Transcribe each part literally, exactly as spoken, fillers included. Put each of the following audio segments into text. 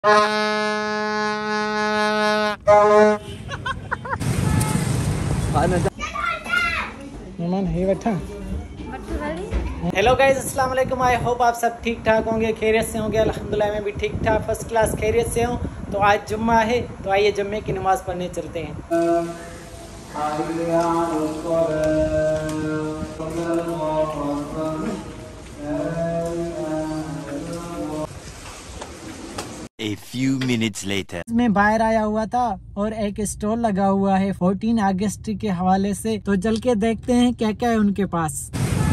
मेहमान है बैठा। हेलो गाइस, अस्सलाम वालेकुम। आई होप आप सब ठीक ठाक होंगे, खैरियत से होंगे। अल्हम्दुलिल्लाह मैं भी ठीक ठाक फर्स्ट क्लास खैरियत से हूँ। तो आज जुम्मा है, तो आइए जुम्मे की नमाज़ पढ़ने चलते हैं। A few minutes later. मैं बाहर आया हुआ था और एक स्टॉल लगा हुआ है चौदह अगस्त के हवाले से, तो चल के देखते हैं क्या क्या है उनके पास।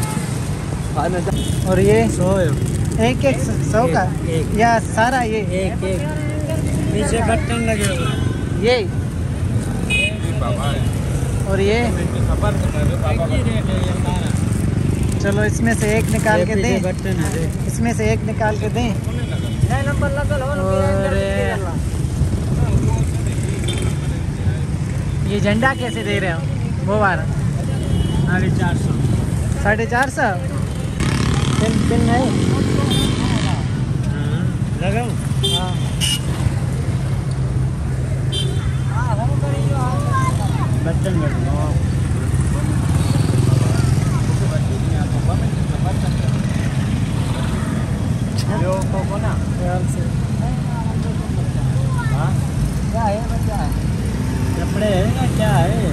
और ये सौ एक एक सौ का एक या सारा ये एक एक नीचे बटन लगे हुए ये और ये चलो इसमें से एक निकाल के दें, बटन है इसमें से एक निकाल के दें। और ये झंडा कैसे दे रहे हो वो वाला? साढ़े चार सौ साढ़े चार सौ पिन पिन है लगाऊं? हाँ बटन ना से हाँ क्या है बच्चा कपड़े है ना क्या है?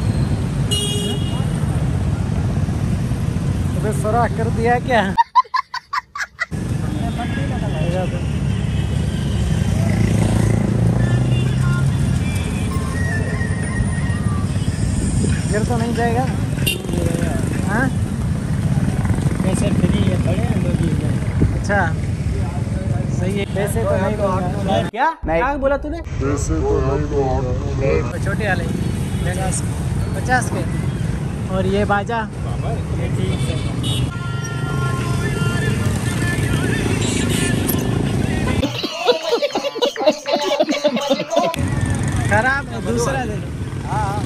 अबे सुराख कर दिया क्या? गिर तो नहीं जाएगा? हाँ कैसे फ्री है बड़े लोग? अच्छा सही है। पैसे तो नहीं दूंगा। क्या नहीं क्या बोला तूने? पैसे तो नहीं दूंगा। छोटे वाले पचास पचास के। और ये बाजा ये ठीक है। खराब है दूसरा दे। हाँ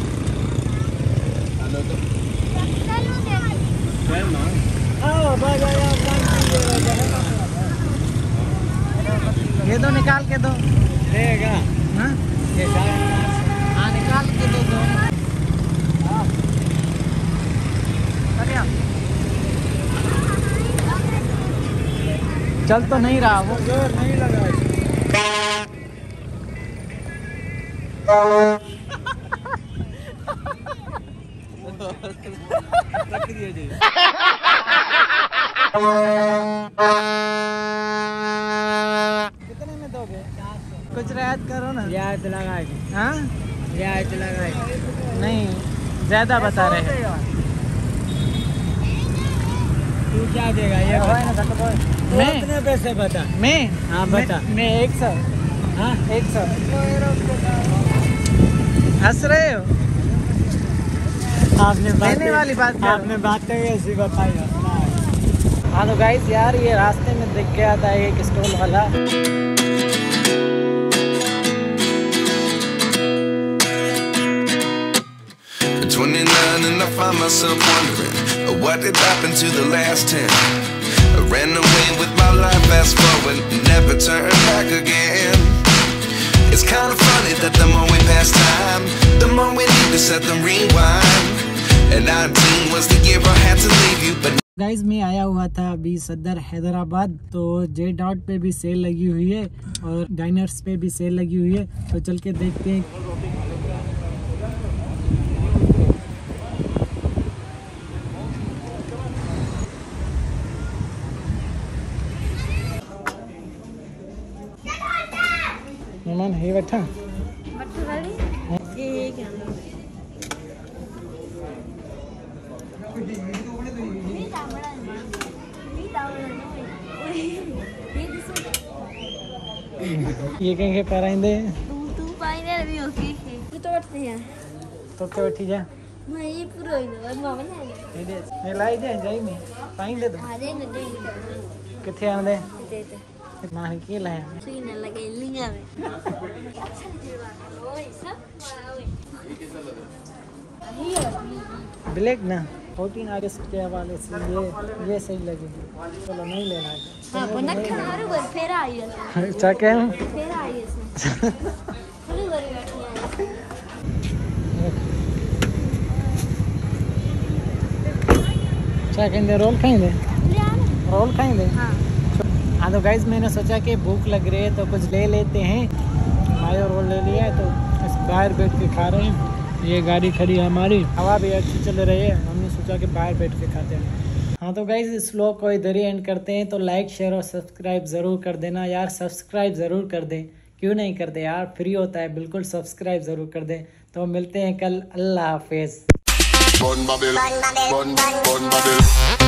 ये दो निकाल के दो देगा। हाँ हाँ निकाल के दो दो। हाँ चल तो नहीं रहा वो, जोर नहीं लगा। कितने में दोगे? कुछ रियायत करो ना। रियायत लगाएगी? हाँ रियायत लगाएगी। नहीं ज्यादा बता रहे हैं। तू क्या देगा? ये मैं कितने पैसे बता? मैं हाँ बता। मैं एक सौ। हाँ एक सौ। हंस रहे हो? आपने देने वाली बात आपने बातें ऐसी बताई। हाँ तो गाइस यार ये रास्ते में दिख गया था एक स्टॉल वाला। twenty-nine and I find myself wondering what did happen to the last ten. I ran away with my life, fast forward, never turn back again. It's kind of funny that the more we pass time, the more we need to set the rewind. And nineteen was the year I had to leave you, but guys मैं आया हुआ था अभी सदर हैदराबाद, तो J dot पे भी cell लगी हुई है और डाइनर्स पे भी सेल लगी हुई है, तो चल के देखते हैं। मेहमान है बैठा। ये कहीं पैराइंदे तू तू पाइने भी होगी तू तो बैठते हैं तो क्या बैठी जा मैं ये पूरा ही ना मामा ने ये दे मैं लाई दे जाई में पाइंदे तो आ दे दे किथे आंदे दे दे मां की लाया सीने लगे लिंगा में ओए सब ब्लैक ना फोर्टीन अगस्त के हवाले से ये ये सही लगेगी। चलो नहीं लेना है। हाँ पन्ना खाना बर फेर आई है अच्छा क्या फेर आई है थोड़ी बारी बैठी है क्या कहेंगे रोल खाएंगे रोल खाएंगे। हाँ हाँ तो गाइज मैंने सोचा कि भूख लग रही है तो कुछ ले लेते हैं। मायो रोल ले लिया है तो इस बाहर बैठ के खा रहे हैं। ये गाड़ी खड़ी है हमारी, हवा भी अच्छी चल रही है, हमने सोचा कि बाहर बैठ के खाते हैं। हाँ तो गाइज इस व्लॉग को इधर ही एंड करते हैं। तो लाइक शेयर और सब्सक्राइब ज़रूर कर देना यार, सब्सक्राइब ज़रूर कर दें, क्यों नहीं करते यार, फ्री होता है, बिल्कुल सब्सक्राइब ज़रूर कर दें। तो मिलते हैं कल, अल्लाह हाफिज़।